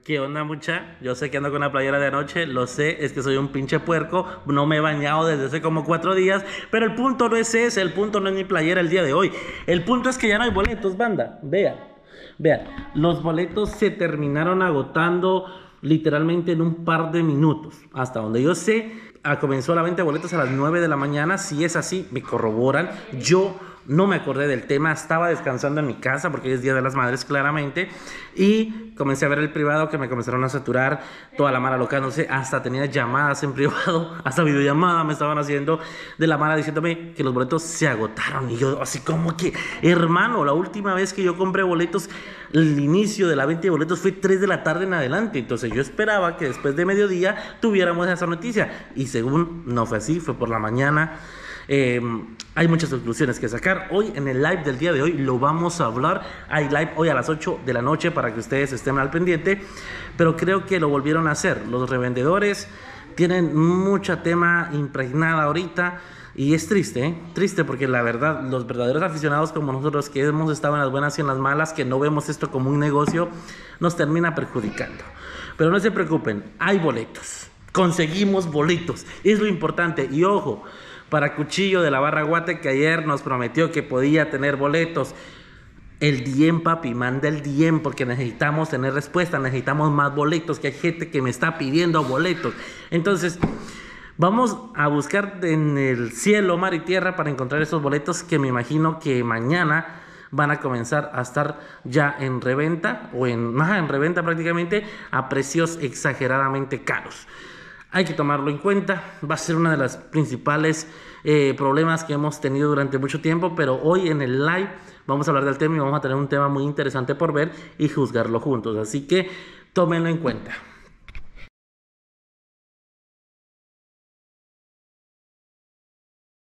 ¿Qué onda, mucha? Yo sé que ando con la playera de anoche, lo sé, es que soy un pinche puerco, no me he bañado desde hace como 4 días, pero el punto no es ese, el punto no es mi playera el día de hoy. El punto es que ya no hay boletos, banda. Vean, los boletos se terminaron agotando literalmente en un par de minutos. Hasta donde yo sé, comenzó la venta de boletos a las 9 de la mañana. Si es así, me corroboran. Yo no me acordé del tema, estaba descansando en mi casa porque es Día de las Madres claramente, y comencé a ver el privado que me comenzaron a saturar toda la mara loca, no sé, hasta tenía llamadas en privado, hasta videollamada me estaban haciendo de la mara diciéndome que los boletos se agotaron, y yo así como que, hermano, la última vez que yo compré boletos, el inicio de la venta de boletos fue 3 de la tarde en adelante, entonces yo esperaba que después de mediodía tuviéramos esa noticia, y según no fue así, fue por la mañana. Hay muchas conclusiones que sacar. Hoy en el live del día de hoy lo vamos a hablar. Hay live hoy a las 8 de la noche para que ustedes estén al pendiente, pero creo que lo volvieron a hacer. Los revendedores tienen mucha tema impregnada ahorita y es triste, ¿eh? Triste porque la verdad, los verdaderos aficionados como nosotros que hemos estado en las buenas y en las malas, que no vemos esto como un negocio, nos termina perjudicando. Pero no se preocupen, hay boletos, conseguimos boletos, es lo importante. Y ojo, para Cuchillo de la Barra Guate, que ayer nos prometió que podía tener boletos. El DM, papi, manda el DM porque necesitamos tener respuesta, necesitamos más boletos, que hay gente que me está pidiendo boletos. Entonces, vamos a buscar en el cielo, mar y tierra para encontrar esos boletos que me imagino que mañana van a comenzar a estar ya en reventa, o en reventa prácticamente, a precios exageradamente caros. Hay que tomarlo en cuenta, va a ser una de las principales problemas que hemos tenido durante mucho tiempo, pero hoy en el live vamos a hablar del tema y vamos a tener un tema muy interesante por ver y juzgarlo juntos, así que tómenlo en cuenta.